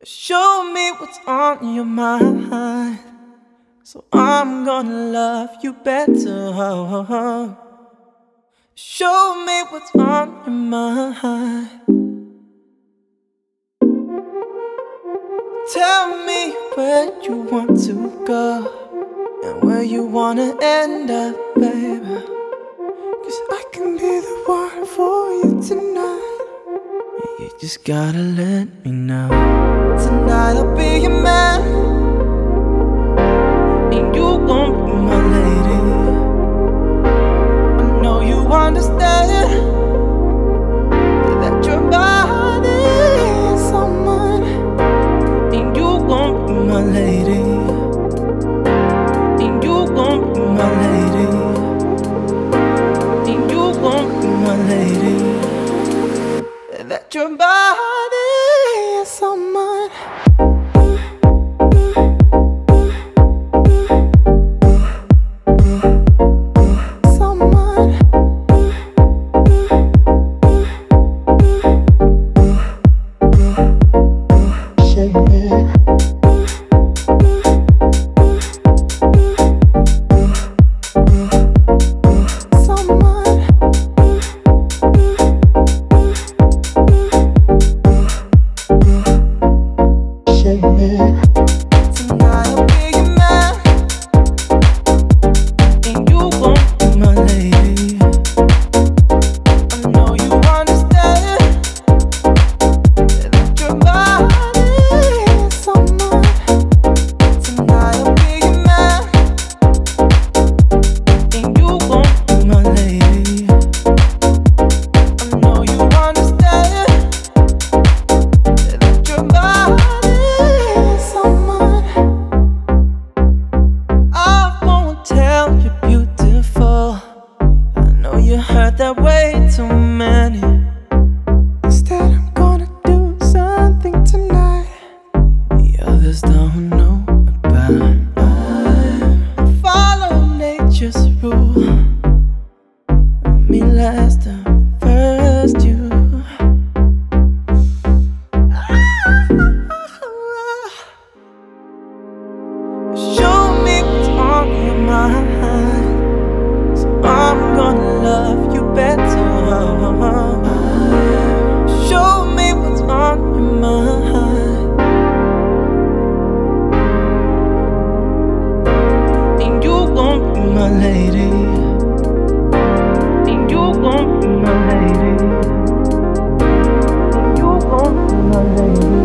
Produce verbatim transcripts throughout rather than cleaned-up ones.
Show me what's on your mind, so I'm gonna love you better. Show me what's on your mind. Tell me where you want to go and where you wanna end up, baby. 'Cause I can be the one for you tonight. You just gotta let me know. Tonight I'll be your man, and you gon' be my lady. I know you understand that your body is someone, and you gon' be my lady. And you gon' be my lady. And you gon' be my lady. That your body is someone. You heard that way too many. Instead I'm gonna do something tonight the others don't know about. I follow nature's rule. Me last and first you. Show me what's on your mind, so I'm gonna love you better. Show me what's on your mind, and you gon' be my lady. And you gon' be my lady. And you gon' be my lady.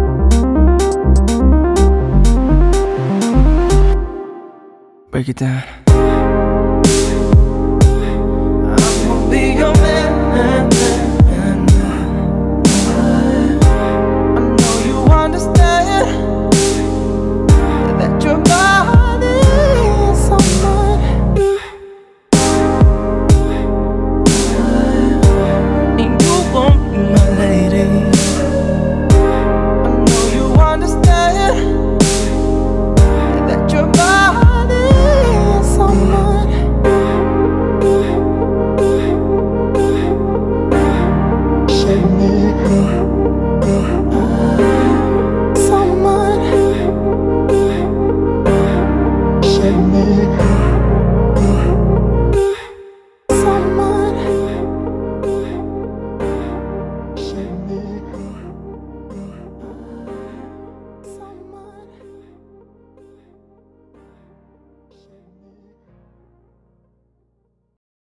Break it down.